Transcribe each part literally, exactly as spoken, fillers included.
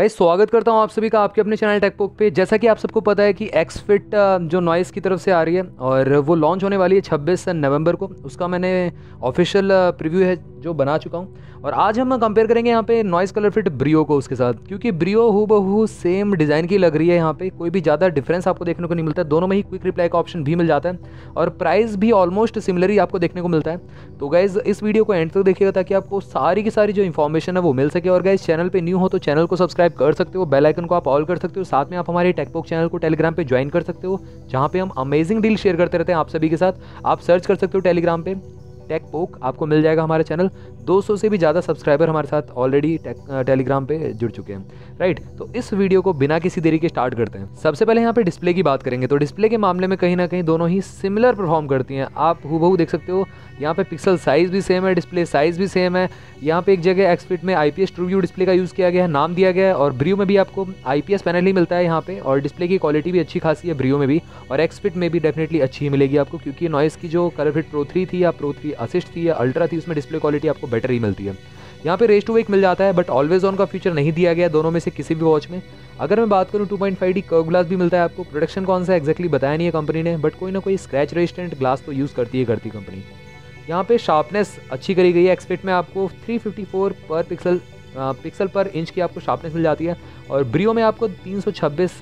Guys स्वागत करता हूं आप सभी का आपके अपने चैनल टेकपोक पे। जैसा कि आप सबको पता है कि एक्सफिट जो नॉइस की तरफ से आ रही है और वो लॉन्च होने वाली है छब्बीस नवंबर को। उसका मैंने ऑफिशियल प्रीव्यू है जो बना चुका हूं और आज हम कंपेयर करेंगे यहाँ पे नॉइस कलर फिट ब्रियो को उसके साथ, क्योंकि ब्रियो हूबहू सेम डिज़ाइन की लग रही है। यहाँ पे कोई भी ज़्यादा डिफरेंस आपको देखने को नहीं मिलता है। दोनों में ही क्विक रिप्लाई का ऑप्शन भी मिल जाता है और प्राइस भी ऑलमोस्ट सिमिलर ही आपको देखने को मिलता है। तो गाइज इस वीडियो को एंड तक देखिएगा ताकि आपको सारी की सारी जो इन्फॉर्मेशन है वो मिल सके। और गाइज चैनल पे न्यू हो तो चैनल को सब्सक्राइब कर सकते हो, बेल आइकन को आप ऑल कर सकते हो। साथ में आप हमारे टेकपोक चैनल को टेलीग्राम पे ज्वाइन कर सकते हो, जहाँ पे हम अमेजिंग डील शेयर करते रहते हैं आप सभी के साथ। आप सर्च कर सकते हो टेलीग्राम पे टेकपोक, आपको मिल जाएगा हमारा चैनल। दो सौ से भी ज़्यादा सब्सक्राइबर हमारे साथ ऑलरेडी टेलीग्राम पे जुड़ चुके हैं, राइट। तो इस वीडियो को बिना किसी देरी के स्टार्ट करते हैं। सबसे पहले यहाँ पे डिस्प्ले की बात करेंगे तो डिस्प्ले के मामले में कहीं ना कहीं दोनों ही सिमिलर परफॉर्म करती हैं। आप हूबहू देख सकते हो, यहाँ पे पिक्सल साइज भी सेम है, डिस्प्ले साइज भी सेम है। यहाँ पे एक जगह एक्सफिट में आईपीएस ट्रू व्यू डिस्प्ले का यूज़ किया गया है, नाम दिया गया है, और ब्रियो में भी आपको आईपीएस पैनल ही मिलता है यहाँ पे। और डिस्प्ले की क्वालिटी भी अच्छी खासी है ब्रियो में भी, और एक्सफिट में भी डेफिनेटली अच्छी ही मिलेगी आपको, क्योंकि नॉइस की जो कलर फिट प्रो थ्री थी या प्रो थ्री असिस्ट थी या अल्ट्रा थी, उसमें डिस्प्ले क्वालिटी आपको बेटर ही मिलती है। यहाँ पे रेस टू वेक मिल जाता है, बट ऑलवेज ऑन का फीचर नहीं दिया गया दोनों में से किसी भी वॉच में। अगर मैं बात करूँ two point five D curve glass भी मिलता है आपको। प्रोडक्शन कौन सा एक्जैक्टली बताया नहीं है कंपनी ने, बट कोई ना कोई स्क्रैच रेजिस्टेंट ग्लास तो यूज़ करती है करती कंपनी। यहाँ पे शार्पनेस अच्छी करी गई है। एक्सफिट में आपको थ्री फिफ्टी फोर पर पिक्सल पिक्सल पर इंच की आपको शार्पनेस मिल जाती है, और ब्रियो में आपको तीन सौ छब्बीस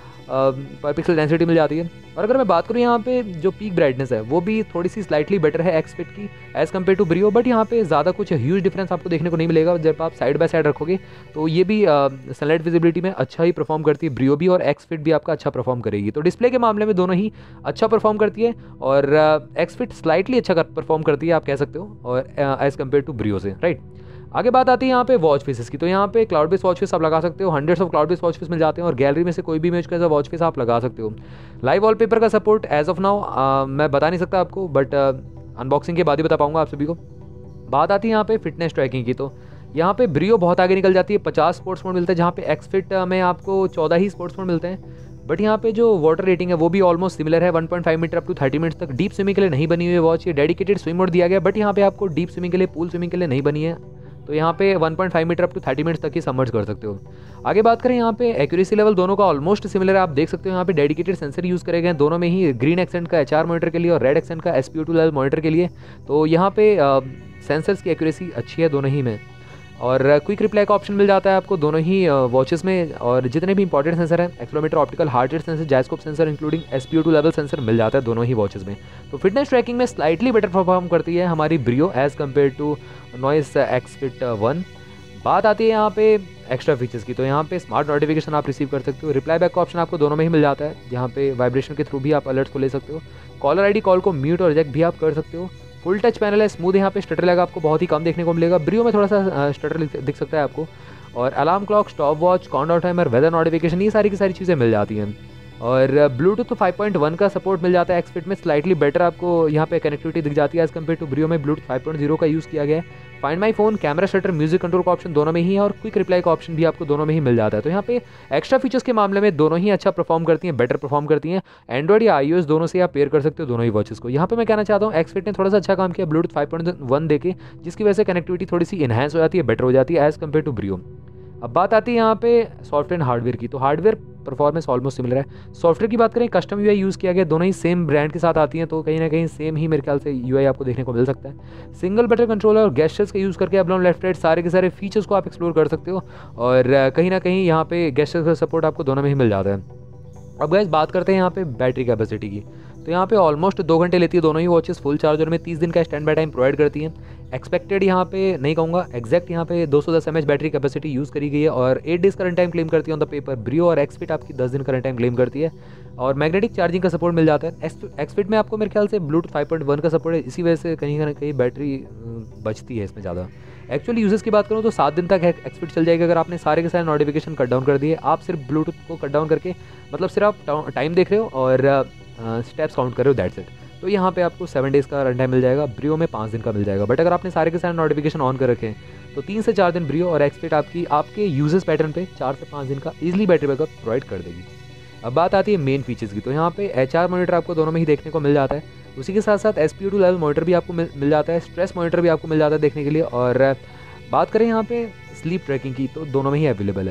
पर पिक्सल डेंसिटी मिल जाती है। और अगर मैं बात करूँ यहाँ पे जो पीक ब्राइटनेस है वो भी थोड़ी सी स्लाइटली बेटर है एक्सफिट की as compare to Brio, but यहाँ पे ज़्यादा कुछ ह्यूज डिफरेंस आपको देखने को नहीं मिलेगा। जब आप साइड बाय साइड रखोगे तो ये भी सनलाइट विजिबिलिटी में अच्छा ही परफॉर्म करती है ब्रियो भी, और एक्सफिट भी आपका अच्छा परफॉर्म करेगी। तो डिस्प्ले के मामले में दोनों ही अच्छा परफॉर्म करती है, और एक्सफिट स्लाइटली अच्छा परफॉर्म करती है आप कह सकते हो, और एज़ कम्पेयर टू ब्रियो से, राइट। आगे बात आती है यहाँ पे वॉच फेसेस की। तो यहाँ पे क्लाउड बेस वॉच फेस आप लगा सकते हो, hundreds of cloud base watch face मिल जाते हैं, और गैलरी में से कोई भी इमेज का वॉच फेस आप लगा सकते हो। लाइव वॉलपेपर का सपोर्ट एज ऑफ नाउ मैं बता नहीं सकता आपको, बट अनबॉक्सिंग के बाद ही बता पाऊंगा आप सभी को। बात आती है यहाँ पे फिटनेस ट्रैकिंग की। तो यहाँ पे ब्रियो बहुत आगे निकल जाती है, पचास स्पोर्ट्स मोड मिलते हैं, जहाँ पे एक्सफिट में आपको चौदह ही स्पोर्ट्स मोड मिलते हैं। बट यहाँ पे जो वाटर रेटिंग है वो भी ऑलमोस्ट सिमिलर है, one point five meter up to thirty minutes तक। डीप स्विमिंग के लिए नहीं बनी हुई है वॉच, ये डेडिकेटेड स्विम मोड दिया गया, बट यहाँ पे आपको डीप स्विमिंग के लिए, पूल स्विमिंग के लिए नहीं बनी है। तो यहाँ पे one point five meter up to thirty minutes तक ही सबमर्ज कर सकते हो। आगे बात करें यहाँ पे एक्यूरेसी लेवल दोनों का ऑलमोस्ट सिमिलर है, आप देख सकते हो। यहाँ पे डेडिकेटेड सेंसर यूज़ करे गए हैं दोनों में ही, ग्रीन एक्सेंट का एचआर मॉनिटर के लिए और रेड एक्सेंट का एसपीओ टू लेवल मॉनिटर के लिए। तो यहाँ पे सेंसर्स की एक्यूरेसी अच्छी है दोनों ही में, और क्विक रिप्लाई का ऑप्शन मिल जाता है आपको दोनों ही वॉचेस में। और जितने भी इंपॉर्टेंट सेंसर हैं, accelerometer, optical heart rate sensor, gyroscope sensor including SpO two level sensor मिल जाता है दोनों ही वॉचेस में। तो फिटनेस ट्रैकिंग में स्लाइटली बेटर परफॉर्म करती है हमारी Brio as compare to Noise XFit one. बात आती है यहाँ पे एक्स्ट्रा फीचर्स की। तो यहाँ पे स्मार्ट नोटिफिकेशन आप रिसीव कर सकते हो, रिप्लाई बैक का ऑप्शन आपको दोनों में ही मिल जाता है, यहाँ पे वाइब्रेशन के थ्रू भी आप अलर्ट्स को ले सकते हो। कॉलर आईडी कॉल को म्यूट और रिजेक्ट भी आप कर सकते हो। फुल टच पैनल है, स्मूथ, यहाँ पे स्टटर लगा आपको बहुत ही कम देखने को मिलेगा। ब्रियो में थोड़ा सा स्टटर दिख सकता है आपको। और alarm clock, stop watch, countdown timer, weather notification, ये सारी की सारी चीज़ें मिल जाती हैं। और ब्लूटूथ फाइव पॉइंट वन का सपोर्ट मिल जाता है एक्सफिट में, स्लाइटली बेटर आपको यहाँ पे कनेक्टिविटी दिख जाती है एज कम्पेयर टू ब्रियो में ब्लूटूथ फाइव पॉइंट ज़ीरो का यूज़ किया गया है। Find my phone, camera shutter, music control का ऑप्शन दोनों में ही है, और क्विक रिप्लाई का ऑप्शन भी आपको दोनों में ही मिल जाता है। तो यहाँ पे एक्स्ट्रा फीचर्स के मामले में दोनों ही अच्छा परफॉर्म करती हैं, बेटर परफॉर्म करती हैं। एंड्रॉइड या आईओएस दोनों से आप पेयर कर सकते हो दोनों ही वॉचेस को। यहाँ पे मैं कहना चाहता हूँ एक्सफिट ने थोड़ा सा अच्छा काम किया ब्लूटूथ फाइव पॉइंट वन देके, जिसकी वजह से कनेक्टिविटी थोड़ी सी इन्हांस हो जाती है, बेटर हो जाती है एज कम्पेयर टू ब्रियो। अब बात आती है यहाँ पे सॉफ्टवेयर एंड हार्डवेयर की। तो हार्डवेयर परफॉर्मेंस ऑलमोस्ट सिमिलर है। सॉफ्टवेयर की बात करें, कस्टम यूआई यूज़ किया गया, दोनों ही सेम ब्रांड के साथ आती हैं, तो कहीं ना कहीं सेम ही मेरे ख्याल से यूआई आपको देखने को मिल सकता है। सिंगल बटन कंट्रोलर और गेस्चर्स का यूज़ करके अब लेफ्ट राइट सारे के सारे फीचर्स को आप एक्सप्लोर कर सकते हो, और कहीं ना कहीं यहाँ पे गेस्चर्स का सपोर्ट आपको दोनों में ही मिल जाता है। अब गाइस बात करते हैं यहाँ पे बैटरी कैपेसिटी की। तो यहाँ पे ऑलमोस्ट दो घंटे लेती है दोनों ही वॉचेस, फुल चार्जर में तीस दिन का स्टैंड बाय टाइम प्रोवाइड करती हैं। एक्सपेक्टेड यहाँ पे नहीं कहूँगा, एग्जैक्ट यहाँ पे दो सौ दस एमएच बैटरी कैपेसिटी यूज़ करी गई है, और eight days current time claim करती है ऑन द पेपर। ब्रियो और एक्सफिट आपकी दस दिन करंट टाइम क्लेम करती है, और मैग्नेटिक चार्जिंग का सपोर्ट मिल जाता है। एक्सफिट में आपको मेरे ख्याल से ब्लूटूथ फाइव पॉइंट वन का सपोर्ट है, इसी वजह से कहीं ना कहीं बैटरी बचती है इसमें ज़्यादा। एक्चुअली यूजेस की बात करूँ तो सात दिन तक एक्सफिट चल जाएगा अगर आपने सारे के सारे नोटिफिकेशन कट डाउन कर दिए। आप सिर्फ ब्लूटूथ को कट डाउन करके, मतलब सिर्फ आप टाइम देख रहे हो और स्टेप्स काउंट कर रहे हो, दैट्स इट। तो यहाँ पे आपको सेवन डेज़ का रन टाइम मिल जाएगा, ब्रियो में पाँच दिन का मिल जाएगा। बट अगर आपने सारे के सारे नोटिफिकेशन ऑन कर रखे हैं तो तीन से चार दिन ब्रियो और एक्सफिट आपकी आपके यूजेस पैटर्न पे चार से पाँच दिन का ईजिली बैटरी बैकअप प्रोवाइड कर देगी। अब बात आती है मेन फीचर्स की। तो यहाँ पे एच आर मॉनिटर आपको दोनों में ही देखने को मिल जाता है, उसी के साथ साथ S P O two level monitor भी आपको मिल, मिल जाता है, स्ट्रेस मॉनिटर भी आपको मिल जाता है देखने के लिए। और बात करें यहाँ पे स्लीप ट्रैकिंग की तो दोनों में ही अवेलेबल है।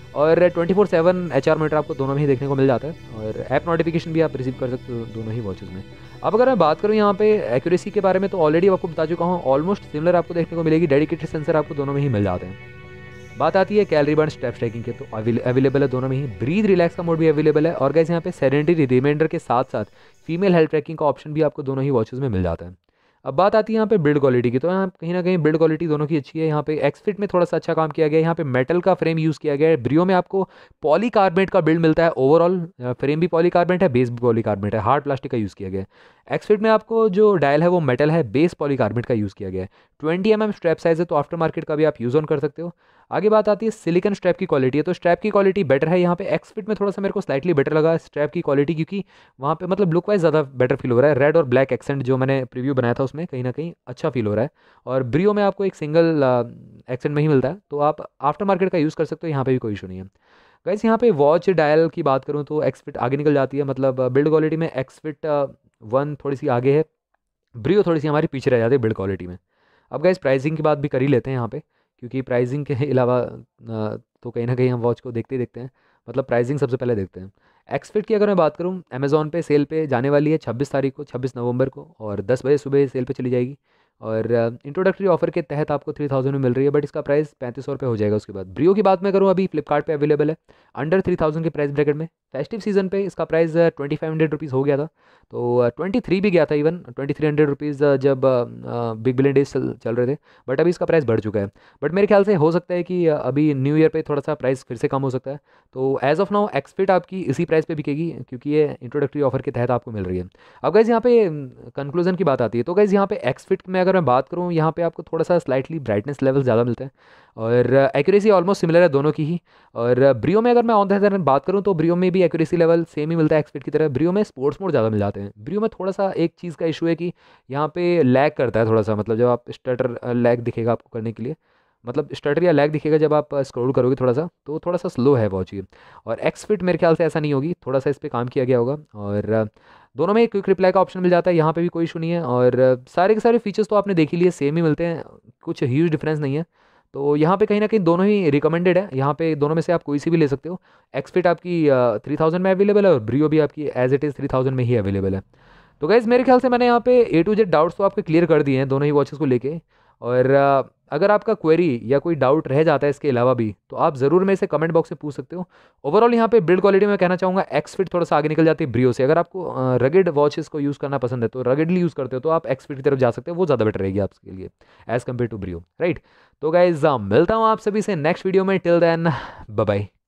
और twenty four seven H R meter आपको दोनों में ही देखने को मिल जाता है, और ऐप नोटिफिकेशन भी आप रिसीव कर सकते हो दोनों ही वॉचेस में। अब अगर मैं बात करूँ यहाँ पे एक्यूरेसी के बारे में, तो ऑलरेडी आपको बता चुका हूँ, ऑलमोस्ट सिमिलर आपको देखने को मिलेगी। डेडिकेटेड सेंसर आपको दोनों में ही मिल जाते हैं। बात आती है कैलोरी बर्न, स्टेप ट्रैकिंग के, तो अवेलेबल है दोनों में ही। ब्रीथ रिलैक्स का मोड भी अवेलेबल है, और गाइस यहाँ पे सेडेंटरी रिमाइंडर के साथ साथ फीमेल हेल्थ ट्रैकिंग का ऑप्शन भी आपको दोनों ही वॉचेस में मिल जाता है। अब बात आती है यहाँ पे बिल्ड क्वालिटी की, तो यहाँ कहीं ना कहीं बिल्ड क्वालिटी दोनों की अच्छी है। यहाँ पे एक्सफिट में थोड़ा सा अच्छा काम किया गया है, यहाँ पे मेटल का फ्रेम यूज़ किया गया है। ब्रियो में आपको पॉलीकार्बोनेट का बिल्ड मिलता है, ओवरऑल फ्रेम भी पॉलीकार्बोनेट है, बेस भी पॉलीकार्बोनेट है, हार्ड प्लास्टिक का यूज़ किया गया है। एक्सफिट में आपको जो डायल है वो मेटल है, बेस पॉलीकार्बोनेट का यूज़ किया गया है। Twenty M M strap size है, तो आफ्टर मार्केट का भी आप यूज़ ऑन कर सकते हो। आगे बात आती है सिलिकन स्ट्रैप की क्वालिटी है, तो स्ट्रैप की क्वालिटी बेटर है यहाँ पे। एक्सफिट में थोड़ा सा मेरे को स्लाइटली बेटर लगा स्ट्रैप की क्वालिटी, क्योंकि वहाँ पे मतलब लुक वाइज ज़्यादा बेटर फील हो रहा है। रेड और ब्लैक एक्सेंट जो मैंने प्रीव्यू बनाया था उसमें कहीं ना कहीं अच्छा फील हो रहा है, और ब्रियो में आपको एक सिंगल एक्सेंट में ही मिलता है, तो आप आफ्टर मार्केट का यूज़ कर सकते हो, यहाँ पे भी कोई इशू नहीं है। गाइस यहाँ पे वॉच डायल की बात करूँ तो एक्सफिट आगे निकल जाती है, मतलब बिल्ड क्वालिटी में एक्सफिट वन थोड़ी सी आगे है, ब्रियो थोड़ी सी हमारी पीछे रह जाती है बिल्ड क्वालिटी में। अब गाइस प्राइसिंग की बात भी कर ही लेते हैं यहाँ पे, क्योंकि प्राइसिंग के अलावा अ, तो कहीं ना कहीं हम वॉच को देखते ही देखते हैं, मतलब प्राइसिंग सबसे पहले देखते हैं। एक्सफिट की अगर मैं बात करूँ, अमेज़ॉन पे सेल पे जाने वाली है छब्बीस तारीख को, छब्बीस नवंबर को, और दस बजे सुबह सेल पे चली जाएगी, और इंट्रोडक्टरी ऑफर के तहत आपको थ्री थाउजेंड में मिल रही है, बट इसका प्राइस पैंतीस सौ रुपये हो जाएगा उसके बाद। ब्रियो की बात मैं करूँ, अभी फ्लिपकार्ट पे अवेलेबल है अंडर थ्री थाउजेंड के प्राइस ब्रैकेट में। फेस्टिव सीजन पे इसका price twenty five hundred rupees हो गया था, तो ट्वेंटी थ्री भी गया था, even twenty three hundred rupees जब बिग बिलियन डेज चल चल रहे थे, बट अभी इसका प्राइस बढ़ चुका है। बट मेरे ख्याल से हो सकता है कि अभी न्यू ईयर पे थोड़ा सा प्राइस फिर से कम हो सकता है, तो एज ऑफ नाउ एक्सफिट आपकी इसी प्राइस पे बिकेगी, क्योंकि ये इंट्रोडक्टरी ऑफर के तहत आपको मिल रही है। अब गाइज यहाँ पे कंक्लूजन की बात आती है, तो गाइज यहाँ पे एक्सफिट में अगर मैं बात करूँ, यहाँ पे आपको थोड़ा सा स्लाइटली ब्राइटनेस लेवल ज़्यादा मिलता है, और एक्यूरेसी ऑलमोस्ट सिमिलर है दोनों की ही। और ब्रियो में अगर मैं ऑन द अदर हैंड बात करूँ, तो ब्रियो में भी एक्यूरेसी लेवल सेम ही मिलता है एक्सफिट की तरह। ब्रियो में स्पोर्ट्स मोड ज़्यादा मिल जाते हैं। ब्रियो में थोड़ा सा एक चीज़ का इशू है कि यहाँ पे लैग करता है थोड़ा सा, मतलब जब आप स्टटर लैग दिखेगा आपको करने के लिए, मतलब स्टटर या लैग दिखेगा जब आप स्क्रॉल करोगे थोड़ा सा, तो थोड़ा सा स्लो है वॉच ये। और एक्सफिट मेरे ख्याल से ऐसा नहीं होगी, थोड़ा सा इस पर काम किया गया होगा, और दोनों में क्विक रिप्लाई का ऑप्शन मिल जाता है, यहाँ पे भी कोई इशू नहीं है। और सारे के सारे फीचर्स तो आपने देख ही लिए, सेम ही मिलते हैं, कुछ ह्यूज डिफरेंस नहीं है। तो यहाँ पे कहीं ना कहीं दोनों ही रिकमेंडेड है, यहाँ पे दोनों में से आप कोई सी भी ले सकते हो। एक्सफिट आपकी थ्री थाउजेंड में अवेलेबल है, और ब्रियो भी आपकी as it is three thousand में ही अवेलेबल है। तो गाइज़ मेरे ख्याल से मैंने यहाँ पे ए टू जेड डाउट्स तो आपके क्लियर कर दिए हैं दोनों ही वॉचेस को लेके। और अ, अगर आपका क्वेरी या कोई डाउट रह जाता है इसके अलावा भी, तो आप ज़रूर मेरे से कमेंट बॉक्स में पूछ सकते हो। ओवरऑल यहाँ पे बिल्ड क्वालिटी में कहना चाहूँगा एक्सफिट थोड़ा सा आगे निकल जाती है ब्रियो से। अगर आपको रगेड वॉचेस को यूज़ करना पसंद है, तो रगेडली यूज़ करते हो, तो आप एक्सफिट की तरफ जा सकते हो, वो ज़्यादा बेटर रहेगी आपके लिए as compare to Brio, right. तो गाइज मिलता हूँ आप सभी से नेक्स्ट वीडियो में, टिल देन बाय बाय।